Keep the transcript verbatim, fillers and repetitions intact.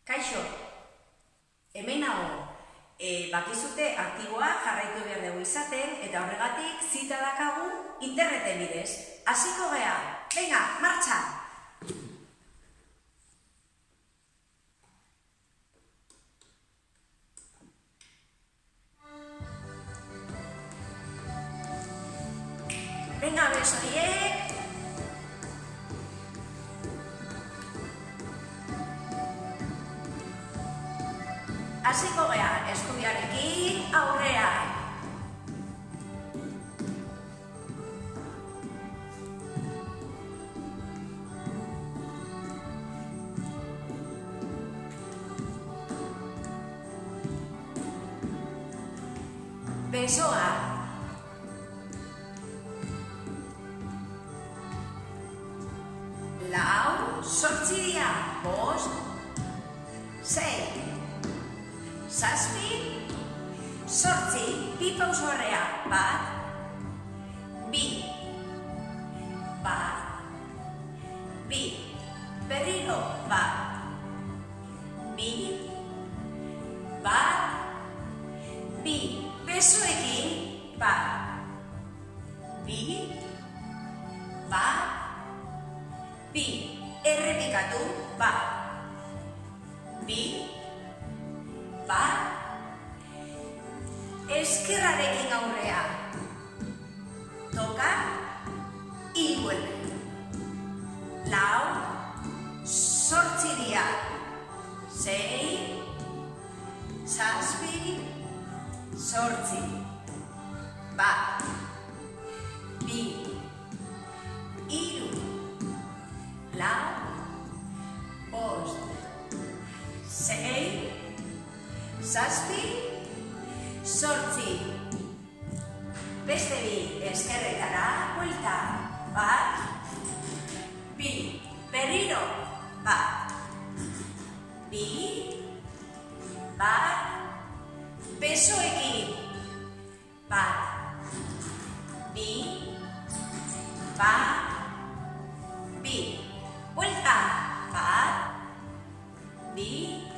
Kaixo, hemen nago, e, bakizute aktiboa jarraitu behar dugu izaten, eta horregatik zita dakagu interneten bidez. Hasiko gea, venga, martxa! Venga, besoiek! Hasiko gea, eskubiarekin aurrean. Besoa. Lau, zortzi dira, bost, sei, zazpi, zortzi, bi pauso horrea, bat, bi, bat, bi, berriro, bat, bi, bat, bi, besoekin, bat, bi, bat, bi, errepikatu, bat, bi, bat, eskerrarekin aurrea, toka, y vuelve. Lau, zortzi dira, sei, zazpi, zortzi, bat, bi, hiru, lau, bost, sei, zazpi, zortzi. Beste bi eskerretara, buelta, bat, bi, berriro, bat, bi, bat, besoekin, bat, bi, bat, bi, buelta, bat, bi,